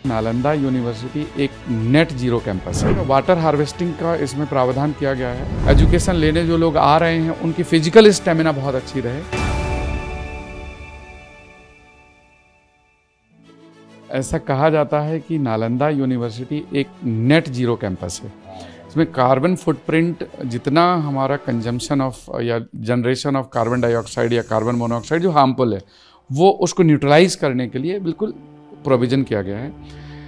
Nalanda university एक net zero campus है। Water harvesting का इसमें प्रावधान किया गया है। एजुकेशन लेने जो लोग आ रहे हैं उनकी फिजिकल स्टेमिना बहुत अच्छी रहे। ऐसा कहा जाता है कि नालंदा यूनिवर्सिटी एक नेट जीरो कैंपस है। इसमें कार्बन फुटप्रिंट जितना हमारा कंजम्पशन ऑफ या जनरेशन ऑफ कार्बन डाइऑक्साइड या कार्बन मोनोऑक्साइड जो हार्मफुल है वो उसको न्यूट्रलाइज करने के लिए बिल्कुल प्रोविज़न किया गया है,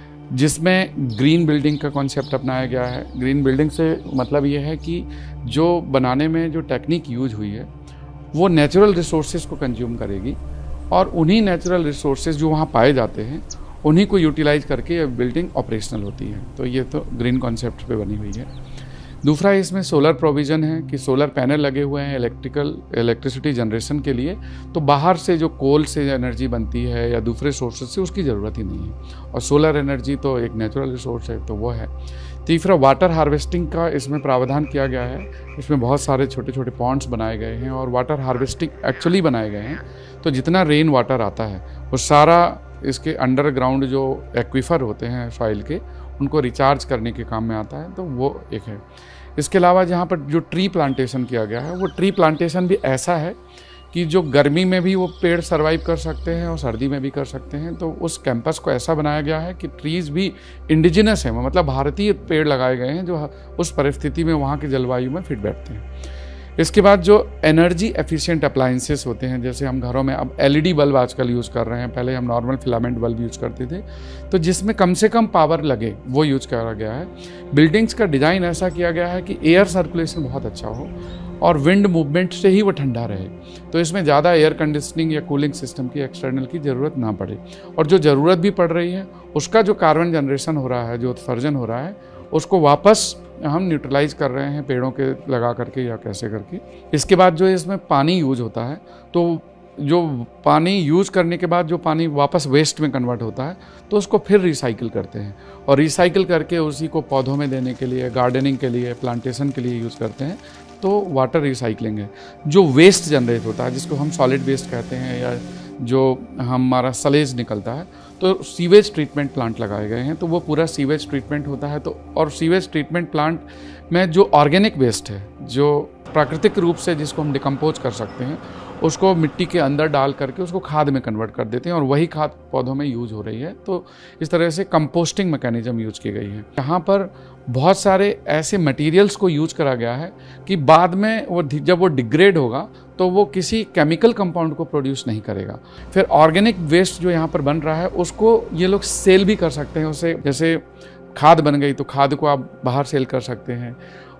जिसमें ग्रीन बिल्डिंग का कॉन्सेप्ट अपनाया गया है। ग्रीन बिल्डिंग से मतलब ये है कि जो बनाने में जो टेक्निक यूज हुई है वो नेचुरल रिसोर्सेज को कंज्यूम करेगी और उन्हीं नेचुरल रिसोर्सेज जो वहाँ पाए जाते हैं उन्हीं को यूटिलाइज करके ये बिल्डिंग ऑपरेशनल होती है। तो ये तो ग्रीन कॉन्सेप्ट पे बनी हुई है। दूसरा इसमें सोलर प्रोविज़न है कि सोलर पैनल लगे हुए हैं इलेक्ट्रिसिटी जनरेशन के लिए, तो बाहर से जो कोल से एनर्जी बनती है या दूसरे सोर्सेज से उसकी ज़रूरत ही नहीं है, और सोलर एनर्जी तो एक नेचुरल रिसोर्स है तो वो है। तीसरा वाटर हार्वेस्टिंग का इसमें प्रावधान किया गया है। इसमें बहुत सारे छोटे छोटे पॉन्ड्स बनाए गए हैं और वाटर हार्वेस्टिंग एक्चुअली बनाए गए हैं, तो जितना रेन वाटर आता है वो सारा इसके अंडरग्राउंड जो एक्वीफर होते हैं सॉइल के उनको रिचार्ज करने के काम में आता है, तो वो एक है। इसके अलावा जहाँ पर जो ट्री प्लांटेशन किया गया है वो ट्री प्लांटेशन भी ऐसा है कि जो गर्मी में भी वो पेड़ सर्वाइव कर सकते हैं और सर्दी में भी कर सकते हैं। तो उस कैंपस को ऐसा बनाया गया है कि ट्रीज़ भी इंडिजिनस हैं, मतलब भारतीय पेड़ लगाए गए हैं जो उस परिस्थिति में वहाँ की जलवायु में फिट बैठते हैं। इसके बाद जो एनर्जी एफिशिएंट अप्लायंसेस होते हैं, जैसे हम घरों में अब एलईडी बल्ब आजकल यूज़ कर रहे हैं, पहले हम नॉर्मल फिलामेंट बल्ब यूज़ करते थे, तो जिसमें कम से कम पावर लगे वो यूज़ करा गया है। बिल्डिंग्स का डिज़ाइन ऐसा किया गया है कि एयर सर्कुलेशन बहुत अच्छा हो और विंड मूवमेंट से ही वो ठंडा रहे, तो इसमें ज़्यादा एयर कंडीशनिंग या कूलिंग सिस्टम की एक्सटर्नल की ज़रूरत ना पड़े, और जो ज़रूरत भी पड़ रही है उसका जो कार्बन जनरेशन हो रहा है, जो उत्सर्जन हो रहा है, उसको वापस हम न्यूट्रलाइज कर रहे हैं पेड़ों के लगा करके या कैसे करके। इसके बाद जो इसमें पानी यूज होता है, तो जो पानी यूज़ करने के बाद जो पानी वापस वेस्ट में कन्वर्ट होता है तो उसको फिर रिसाइकिल करते हैं, और रिसाइकिल करके उसी को पौधों में देने के लिए, गार्डनिंग के लिए, प्लांटेशन के लिए यूज़ करते हैं। तो वाटर रिसाइकलिंग है। जो वेस्ट जनरेट होता है जिसको हम सॉलिड वेस्ट कहते हैं, या जो हमारा सलेज निकलता है, तो सीवेज ट्रीटमेंट प्लांट लगाए गए हैं, तो वो पूरा सीवेज ट्रीटमेंट होता है। तो और सीवेज ट्रीटमेंट प्लांट में जो ऑर्गेनिक वेस्ट है, जो प्राकृतिक रूप से जिसको हम डिकम्पोज कर सकते हैं, उसको मिट्टी के अंदर डाल करके उसको खाद में कन्वर्ट कर देते हैं और वही खाद पौधों में यूज हो रही है। तो इस तरह से कंपोस्टिंग मैकेनिज्म यूज की गई है। यहाँ पर बहुत सारे ऐसे मटेरियल्स को यूज करा गया है कि बाद में वो जब वो डिग्रेड होगा तो वो किसी केमिकल कंपाउंड को प्रोड्यूस नहीं करेगा। फिर ऑर्गेनिक वेस्ट जो यहाँ पर बन रहा है उसको ये लोग सेल भी कर सकते हैं। उसे जैसे खाद बन गई तो खाद को आप बाहर सेल कर सकते हैं।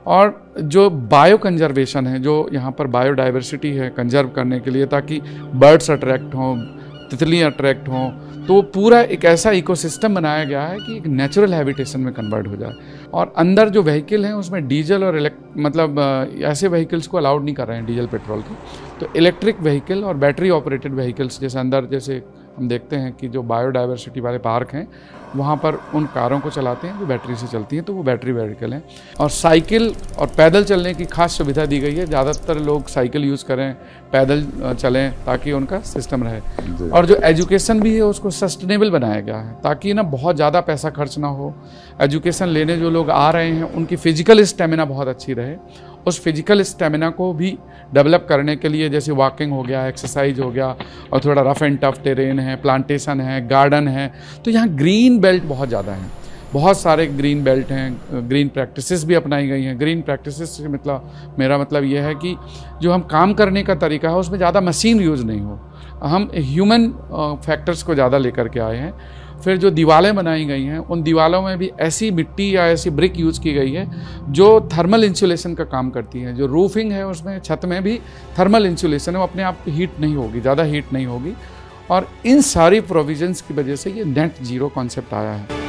और जो बायो कंजर्वेशन है, जो यहाँ पर बायोडाइवर्सिटी है कंजर्व करने के लिए, ताकि बर्ड्स अट्रैक्ट हों, तितलियाँ अट्रैक्ट हों, तो पूरा एक ऐसा इकोसिस्टम बनाया गया है कि एक नेचुरल हैबिटेशन में कन्वर्ट हो जाए। और अंदर जो व्हीकल हैं उसमें डीजल और मतलब ऐसे व्हीकल्स को अलाउड नहीं कर रहे हैं डीजल पेट्रोल के, तो इलेक्ट्रिक व्हीकल और बैटरी ऑपरेटेड व्हीकल्स, जैसे अंदर जैसे हम देखते हैं कि जो बायोडाइवर्सिटी वाले पार्क हैं वहाँ पर उन कारों को चलाते हैं जो बैटरी से चलती हैं, तो वो बैटरी व्हीकल हैं। और साइकिल और पैदल चलने की खास सुविधा दी गई है। ज़्यादातर लोग साइकिल यूज़ करें, पैदल चलें, ताकि उनका सिस्टम रहे। और जो एजुकेशन भी है उसको सस्टेनेबल बनाया गया है, ताकि ना बहुत ज़्यादा पैसा खर्च ना हो। एजुकेशन लेने जो लोग आ रहे हैं उनकी फ़िजिकल स्टेमिना बहुत अच्छी रहे। उस फिजिकल स्टेमिना को भी डेवलप करने के लिए जैसे वॉकिंग हो गया, एक्सरसाइज हो गया, और थोड़ा रफ एंड टफ टेरेन है, प्लांटेशन है, गार्डन है, तो यहाँ ग्रीन बेल्ट बहुत ज़्यादा हैं। बहुत सारे ग्रीन बेल्ट हैं, ग्रीन प्रैक्टिसेस भी अपनाई गई हैं। ग्रीन प्रैक्टिसेस से मतलब मेरा मतलब यह है कि जो हम काम करने का तरीका है उसमें ज़्यादा मशीन यूज़ नहीं हो, हम ह्यूमन फैक्टर्स को ज़्यादा लेकर के आए हैं। फिर जो दीवारें बनाई गई हैं उन दीवारों में भी ऐसी मिट्टी या ऐसी ब्रिक यूज़ की गई है जो थर्मल इंसुलेशन का काम करती है। जो रूफिंग है उसमें छत में भी थर्मल इंसुलेशन है, वो अपने आप हीट नहीं होगी, ज़्यादा हीट नहीं होगी। और इन सारी प्रोविजंस की वजह से ये नेट जीरो कॉन्सेप्ट आया है।